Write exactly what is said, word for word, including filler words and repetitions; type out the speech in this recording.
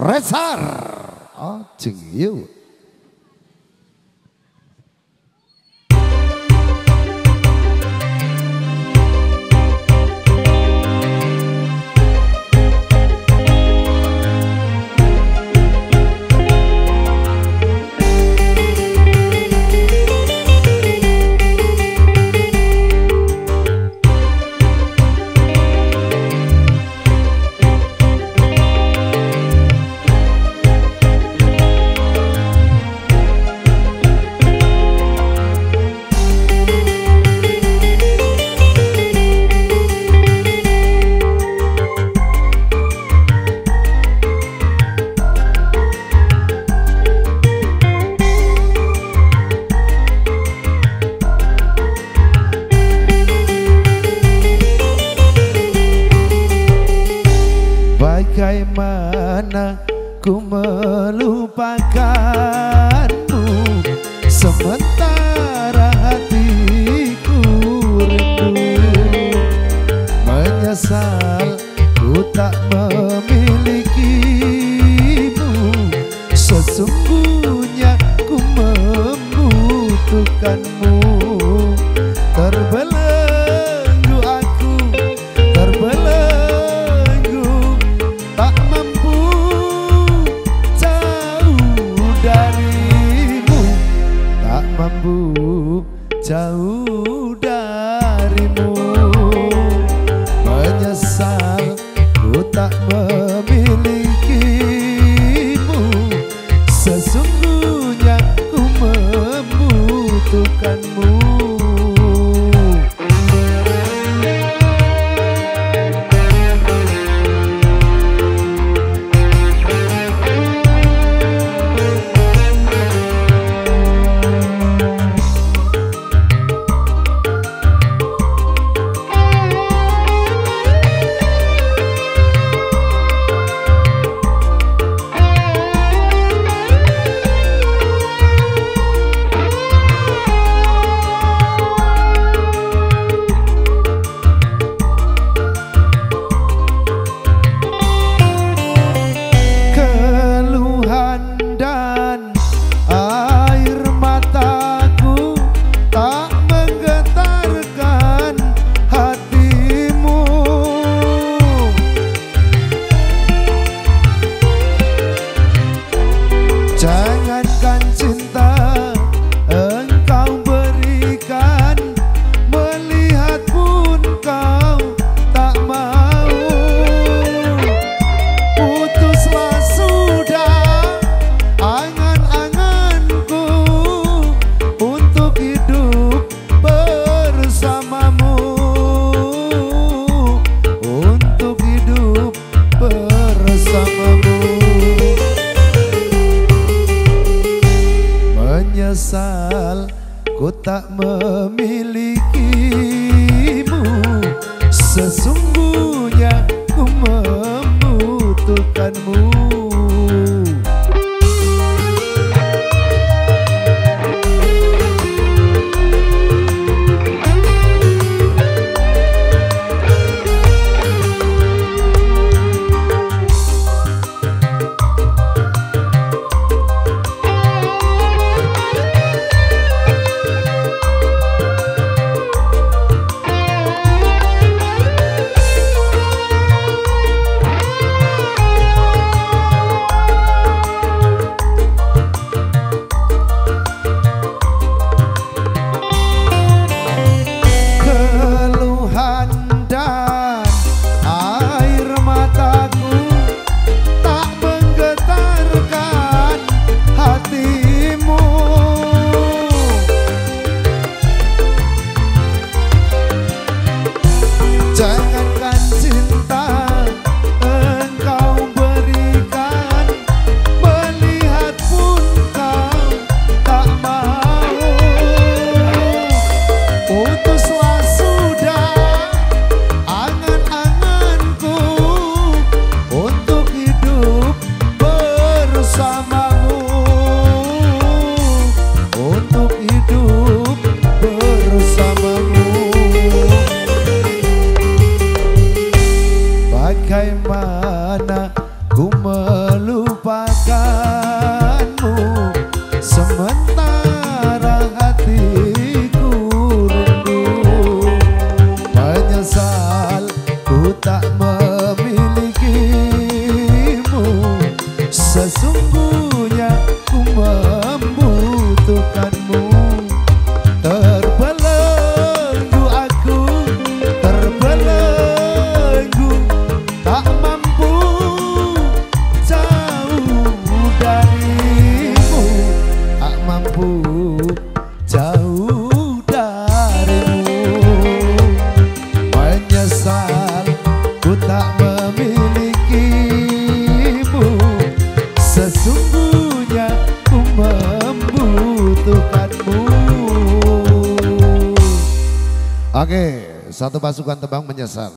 Resar Ajeng yuk. Bagaimana ku melupakanmu sementara hatiku rindu. Menyesal ku tak memilikimu, sesungguhnya ku membutuhkanmu. Terbelenggu aku, terbelenggu, tak mampu jauh darimu, tak mampu jauh darimu. Menyesal ku tak memilikimu, sesungguhnya ku membutuhkanmu. Jangankan cinta engkau berikan, melihat pun kau tak mau. Putuslah sudah angan-anganku untuk hidup bersamamu, untuk hidup bersamamu. Menyesal ku tak memilikimu, sesungguhnya ku membutuhkanmu. Sesungguhnya ku membutuhkanmu. Terbelenggu aku, terbelenggu, tak mampu jauh darimu, tak mampu jauh darimu. Menyesal ku tak memilikimu, sesungguhnya ku membutuhkanmu. Oke, satu pasukan tebang menyesal.